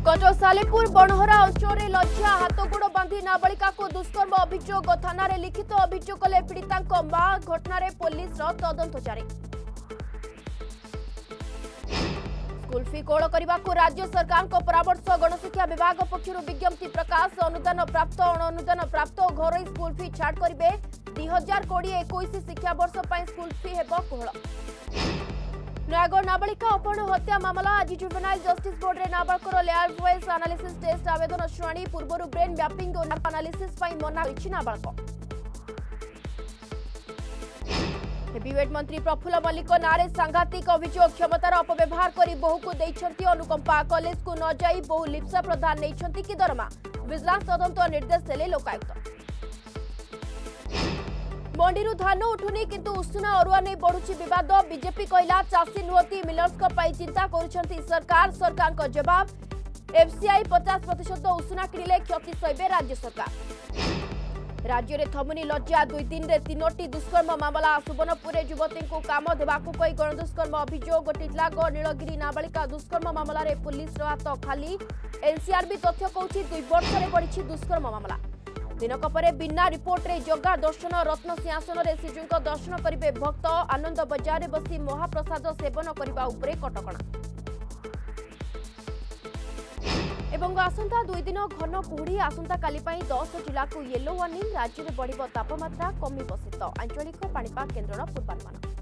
गज सालेपुर बणहरा अंचल लज्जा हाथगोड़ बांधी नाबालिका को दुष्कर्म अभियोग थाना रे लिखित अभियोग कले पीड़िता मां घटना पुलिस तदंत जारी। स्कूल फी कोल करने को राज्य सरकार को परामर्श गणशिक्षा विभाग पक्षर विज्ञप्ति प्रकाश अनुदान प्राप्त अणुदान प्राप्त घर स्कूल फी छाड़ करेंगे 2020-21 शिक्षा वर्ष पर स्कूल फी हेब कोहल। नयागढ़ नाबालिका अपहरण हत्या मामला आज जुवेनाइल जस्टिस बोर्ड रे नाबालकर लेयर वॉइस एनालिसिस टेस्ट आवेदन शुणाणी पूर्व ब्रेन मैपिंग और एनालिसिस मना कर नाबालक। हेवीवेट मंत्री प्रफुल्ल मल्लिक नारे सांघातिक अभियोग क्षमतार अपव्यवहार कर बहु को देइछंती अनुकंपा कॉलेज को न जाई बहु लिप्सा प्रदान नैछंती कि दरमा विजिलेंस तदंत निर्देश देले लोकायुक्त। मंडी धान उठुनी किंतु उषुना अरुआ नहीं बढ़ुची विवाद बीजेपी कहला चाषी नुहति मिलर्स चिंता करुछंती सरकार का जवाब एफसीआई 50% उषुना किणिले क्षति सहिबे राज्य सरकार। राज्य में थमुनी लज्जा 2 दिन रे 3टी दुष्कर्म मामला सुवर्णपुर युवती को काम देवाक कही गणदुष्कर्म अभियोग टिटलागढ़ नीलगिरी नाबालिका दुष्कर्म मामला रे पुलिस हाथ खाली एनसीआरबी तथ्य कहूछि 2 वर्ष रे बढ़ी दुष्कर्म मामला। दिनक परे बिना रिपोर्ट रे जगा दर्शन रत्न सिंहासन रे श्रीजीव दर्शन करेंगे भक्त आनंद बजार रे बसी महाप्रसाद सेवन करने उपरे कटकणा। एवं आसंता 2 दिन घन कुहुड़ी आसंता काली 10 जिला को येलो वार्निंग राज्य में बढ़िबो तापमात्रा कमिबो शीत आंचलिक पाणीपाग केन्द्र पूर्वानुमान।